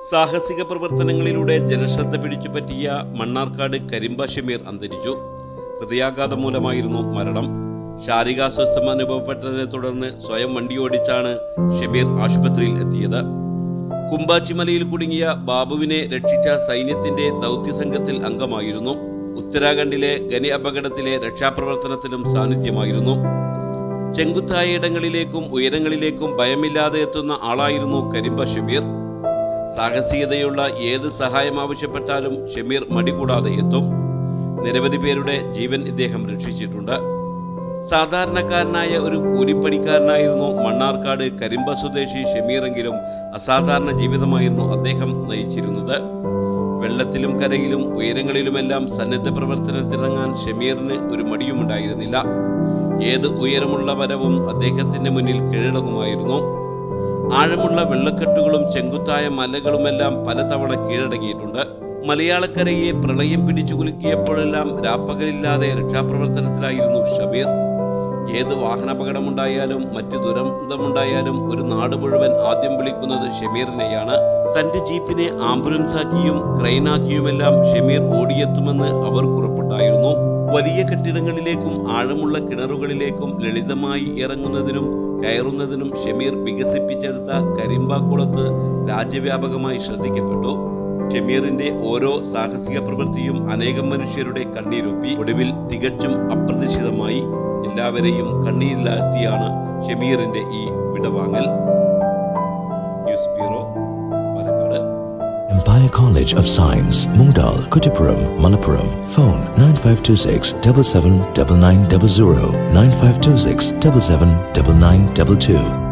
സാഹസിക പ്രവർത്തനങ്ങളിലൂടെ ജനശ്രദ്ധ പിടിച്ചുപറ്റിയ മണ്ണാർക്കാട് കരിമ്പ ഷമീർ അന്തരിച്ചു. ഹൃദയാഘാതം മൂലമായിരുന്നു മരണം. ശാരീരികാസ്വസ്ഥം അനുഭവപ്പെട്ടതിനെ തുടർന്ന് സ്വയം വണ്ടിയോടിച്ചാണ് ഷമീർ ആശുപത്രിയിൽ എത്തിയത്. കുമ്പാച്ചിമലയിൽ കുടുങ്ങിയ ബാബുവിനെ രക്ഷിച്ച സൈന്യത്തിന്റെ ദൗത്യസംഘത്തിൽ അംഗമായിരുന്നു. ഉത്തരാഖണ്ഡിലെ ഖനി അപകടത്തിലെ രക്ഷാപ്രവർത്തനത്തിലും സാന്നിധ്യമായിരുന്നു. ചെങ്കുത്തായ ഇടങ്ങളിലേക്കും ഉയരങ്ങളിലേക്കും ഭയമില്ലാതെ എത്തുന്ന ആളായിരുന്നു കരിമ്പ ഷമീർ. സാഹസികതയുള്ള ഏത് സഹായം ആവശ്യപ്പെട്ടാലും ഷമീർ മടികൂടാതെ എത്തും. നിരവധി പേരുടെ ജീവൻ ഇദ്ദേഹം രക്ഷിച്ചിട്ടുണ്ട്. സാധാരണക്കാരനായ ഒരു കൂലിപ്പണിക്കാരനായിരുന്നു മണ്ണാർക്കാട് കരിമ്പ സ്വദേശി ഷമീറെങ്കിലും അസാധാരണ ജീവിതമായിരുന്നു അദ്ദേഹം നയിച്ചിരുന്നത്. വെള്ളത്തിലും കരയിലും ഉയരങ്ങളിലുമെല്ലാം സന്നദ്ധ പ്രവർത്തനത്തിനിറങ്ങാൻ ഷമീറിന് ഒരു മടിയുമുണ്ടായിരുന്നില്ല. ഏത് ഉയരമുള്ള മരവും അദ്ദേഹത്തിന്റെ മുന്നിൽ കീഴടങ്ങുമായിരുന്നു. ആഴമുള്ള വെള്ളക്കെട്ടുകളും ചെങ്കുത്തായ മലകളുമെല്ലാം പലതവണ കീഴടങ്ങിയിട്ടുണ്ട്. മലയാളക്കരയെ പ്രളയം പിടിച്ചു കുലുക്കിയപ്പോഴെല്ലാം രാപ്പകലില്ലാതെ രക്ഷാപ്രവർത്തനത്തിലായിരുന്നു ഷമീർ. ഏത് വാഹനാപകടമുണ്ടായാലും മറ്റു ദുരന്തമുണ്ടായാലും ഒരു നാട് മുഴുവൻ ആദ്യം വിളിക്കുന്നത് ഷമീറിനെയാണ്. തന്റെ ജീപ്പിനെ ആംബുലൻസാക്കിയും ക്രെയിനാക്കിയുമെല്ലാം ഷമീർ ഓടിയെത്തുമെന്ന് അവർ ഉറപ്പുണ്ടായിരുന്നു. വലിയ കെട്ടിടങ്ങളിലേക്കും ആഴമുള്ള കിണറുകളിലേക്കും ലളിതമായി ഇറങ്ങുന്നതിനും കയറുന്നതിനും ഷമീർ വികസിപ്പിച്ചെടുത്ത കരിമ്പാക്കുളത്ത് രാജ്യവ്യാപകമായി ശ്രദ്ധിക്കപ്പെട്ടു. ഷമീറിന്റെ ഓരോ സാഹസിക പ്രവൃത്തിയും അനേകം മനുഷ്യരുടെ കണ്ണീരൊപ്പി. ഒടുവിൽ തികച്ചും അപ്രതീക്ഷിതമായി എല്ലാവരെയും കണ്ണീരിലാഴ്ത്തിയാണ് ഷമീറിന്റെ ഈ വിടവാങ്ങൽ. News bureau, Palakkad. Empire College of Science, Mungdal, Kuttipuram, Malappuram. Phone 9526 779900, 9526 779922.